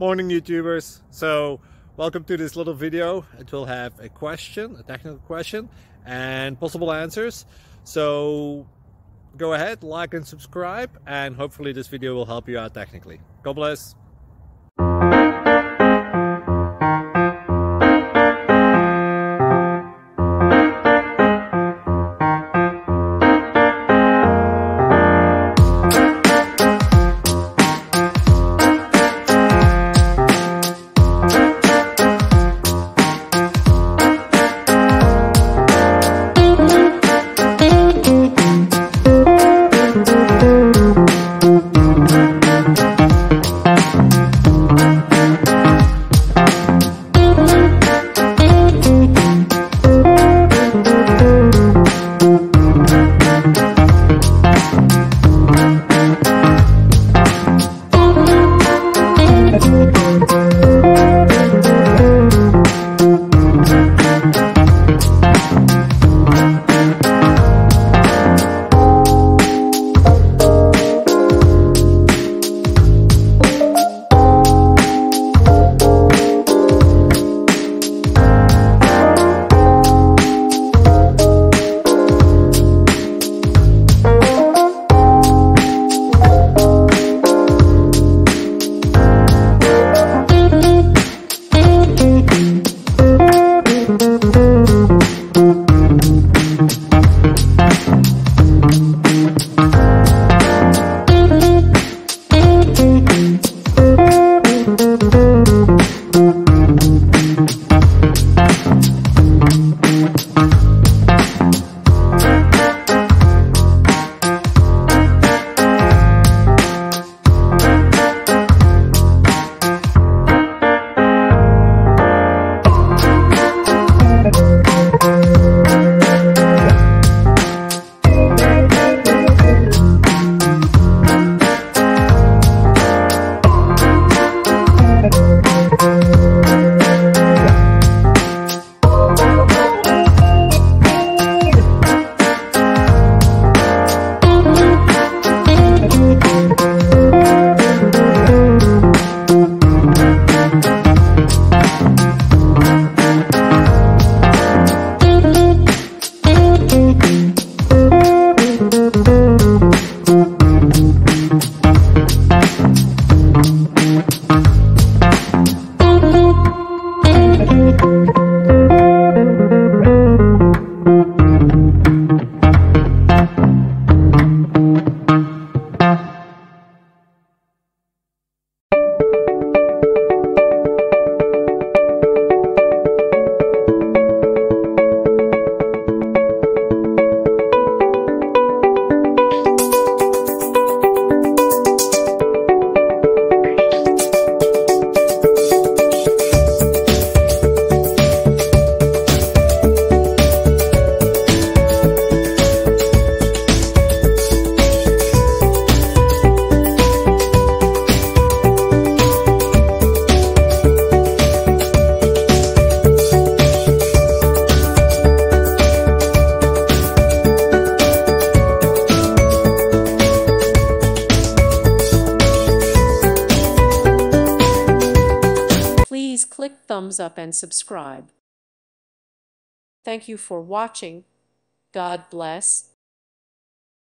Morning YouTubers. So welcome to this little video. It will have a question, a technical question, and possible answers. So go ahead, like and subscribe, and hopefully this video will help you out technically. God bless. Please click thumbs up and subscribe. Thank you for watching. God bless.